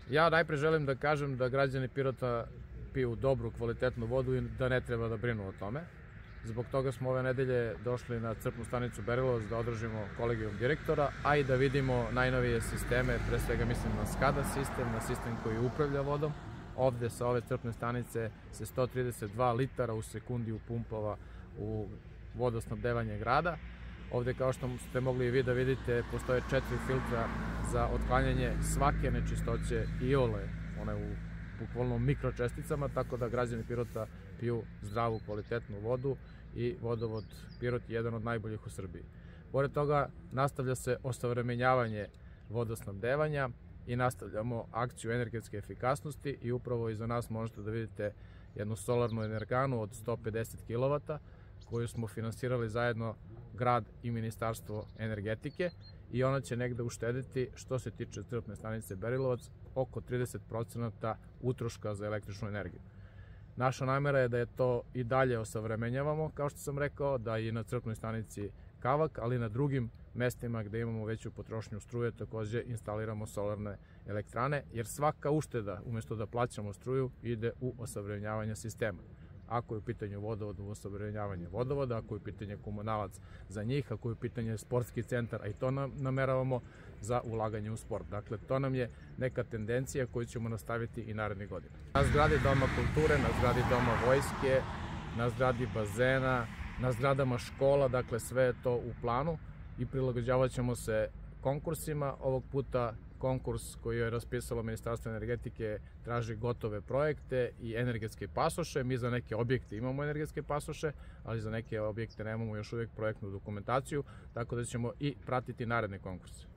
Ja najpre želim da kažem da građani Pirota piju dobru, kvalitetnu vodu i da ne treba da brinu o tome. Zbog toga smo ove nedelje došli na crpnu stanicu Berilovac da održimo kolegijum direktora, a i da vidimo najnovije sisteme, pre svega mislim na SCADA sistem, na sistem koji upravlja vodom. Ovde sa ove crpne stanice se 132 litara u sekundi upumpava u vodosnabdevanje grada. Ovde, kao što ste mogli i vi da vidite, postoje 4 filtra za otklanjanje svake nečistoće iole, one u bukvalno mikročesticama, tako da građani Pirota piju zdravu, kvalitetnu vodu i vodovod Pirot je jedan od najboljih u Srbiji. Pored toga, nastavlja se osavremenjavanje vodosnabdevanja i nastavljamo akciju energetske efikasnosti i upravo iza nas možete da vidite jednu solarnu energanu od 150 kW koju smo finansirali zajedno grad i Ministarstvo energetike i ona će negde uštediti, što se tiče crpne stanice Berilovac, oko 30% utroška za električnu energiju. Naša namera je da je to i dalje osavremenjavamo, kao što sam rekao, da i na crpnoj stanici Kavak, ali i na drugim mestima gde imamo veću potrošnju struje takođe instaliramo solarne elektrane, jer svaka ušteda, umesto da plaćamo struju, ide u osavremenjavanje sistema. Ako je u pitanju vodovod, u osavremenjavanje vodovoda, ako je u pitanju komunalac za njih, ako je u pitanju sportski centar, a i to nameravamo za ulaganje u sport. Dakle, to nam je neka tendencija koju ćemo nastaviti i narednih godina. Na zgradi Doma kulture, na zgradi Doma vojske, na zgradi bazena, na zgradama škola, dakle sve je to u planu i prilagođavat ćemo se konkursima. Ovog puta konkurs koji je raspisalo Ministarstvo energetike traži gotove projekte i energetske pasoše. Mi za neke objekte imamo energetske pasoše, ali za neke objekte nemamo još uvijek projektnu dokumentaciju, tako da ćemo i pratiti naredne konkurse.